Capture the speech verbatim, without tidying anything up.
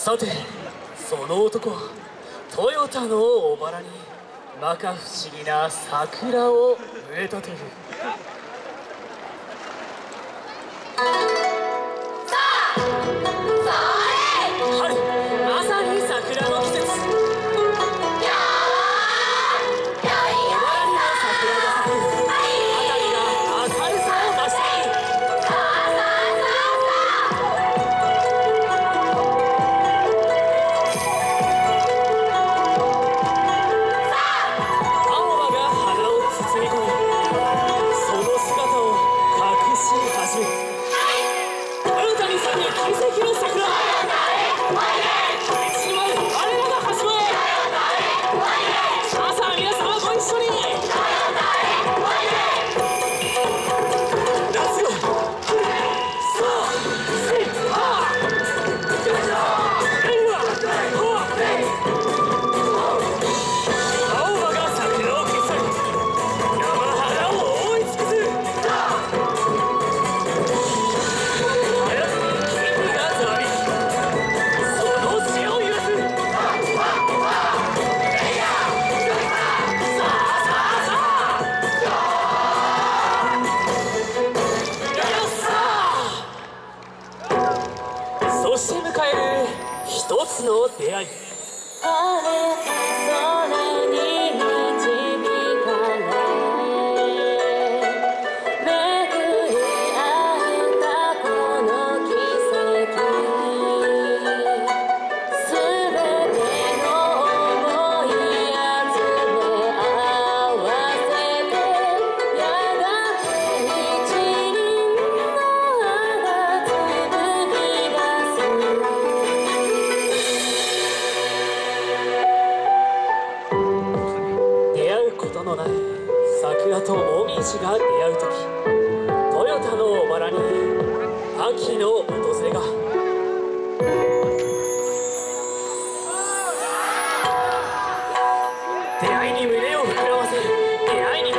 さてその男はトヨタの小原に摩訶不思議な桜を植え立てる。 さあそれ春、まさに桜の季節。そして迎える一つの出会い。ことのない桜とモミジが出会う時、トヨタの小原に秋の訪れが。出会いに胸を膨らませ、出会いに